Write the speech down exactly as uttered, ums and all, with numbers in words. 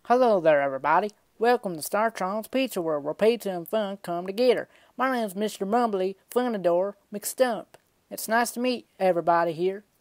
Hello there, everybody. Welcome to Startron's Pizza World, where pizza and fun come together. My name's Mister Mumbly, Funador, mcstump. It's nice to meet everybody here.